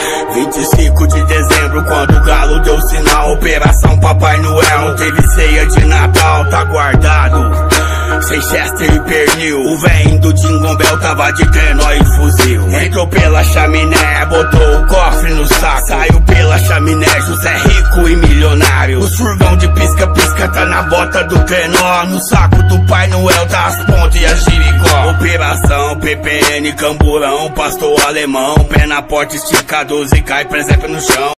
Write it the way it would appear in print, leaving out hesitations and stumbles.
25 de dezembro, quando o galo deu sinal, Operação Papai Noel. Não teve ceia de Natal, tá guardado sem Chester e pernil. O véio do Jingle Bell tava de trenó e fuzil. Entrou pela chaminé, botou o cofre no saco. Saiu pela chaminé, José rico e milionário. O furgão de pisca-pisca tá na bota do trenó. No saco do Pai Noel tá as pontas e a giricó. Operação PPN, camburão, pastor alemão. Pé na porta, estica 12, cai presépio no chão.